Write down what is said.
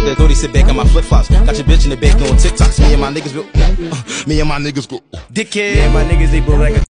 with that 30 sit back on my flip flops. Got your bitch in the back doing TikToks. Me and my niggas go, dickhead. Yeah, my niggas, they broke like a